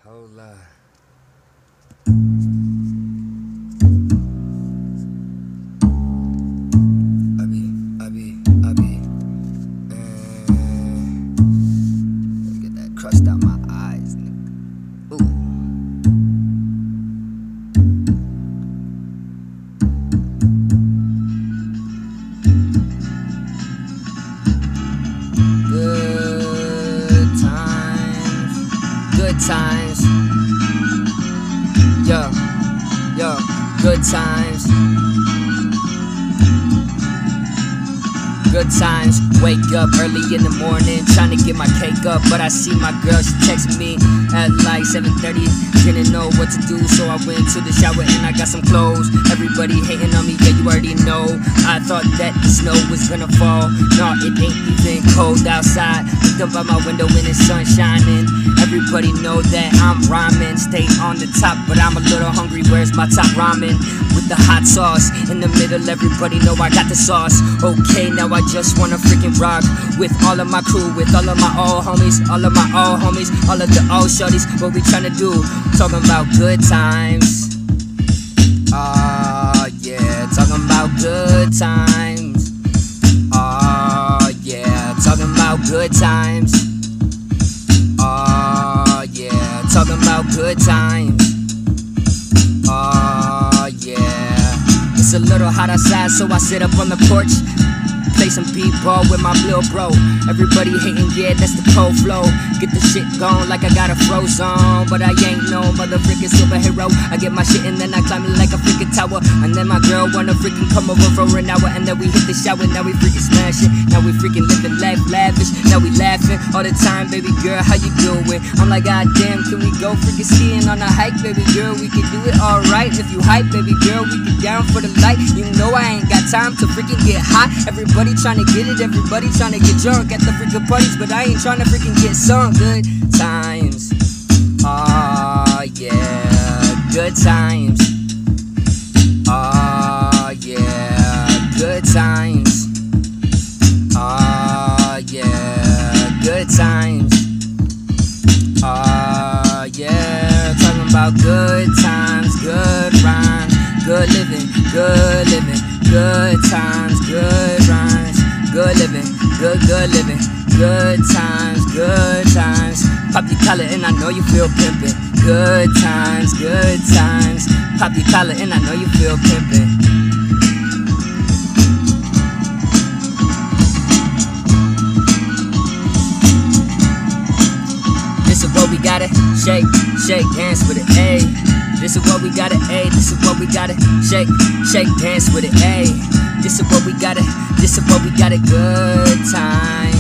Hold on. Get that crust out my eyes, nigga. Ooh. Good times. Yo, good times. Good times, wake up early in the morning, trying to get my cake up, but I see my girl, she texted me at like 7:30, didn't know what to do, so I went to the shower and I got some clothes. Everybody hating on me, yeah, you already know. I thought that the snow was gonna fall, no, it ain't even cold outside. Looked up by my window and the sun shining. Everybody know that I'm rhyming, stay on the top, but I'm a little hungry, where's my top ramen? With the hot sauce, in the middle, everybody know I got the sauce. Okay, now I just wanna freaking rock with all of my crew, with all of my old homies, all of my old homies, all of the old shorties. What we tryna do? Talking about good times. Oh yeah, talking about good times. Oh yeah, talking about good times. Oh yeah, talking about good times. Oh yeah, it's a little hot outside, so I sit up on the porch, play some b-ball with my little bro. Everybody hating, yeah, that's the cold flow. Get the shit going like I got a Frozone, but I ain't no motherfucking superhero. I get my shit and then I climb it like a freaking tower, and then my girl wanna freaking come over for an hour, and then we hit the shower. Now we freaking smashing, now we freaking living life lavish. Now we laughing all the time, baby girl, how you doing? I'm like, god damn, can we go freaking skiing on a hike, baby girl? We can do it alright if you hype, baby girl. We get down for the light. You know I ain't got time to freaking get hot. Everybody trying to get it, everybody trying to get drunk at the freaking parties, but I ain't trying to freaking get some good times. Oh yeah, good times. Oh yeah, good times. Oh yeah, good times. Oh yeah, talking about good times, good rhymes, good living, good living, good times, good rhymes, good living, good living, good times, good times. Pop your collar and I know you feel pimpin'. Good times, good times. Pop your collar and I know you feel pimpin'. This is what we gotta shake, shake, dance with it, ayy. This is what we gotta, ayy. This is what we gotta shake, shake, dance with it, ayy. This is what we gotta, this is what we gotta, good time.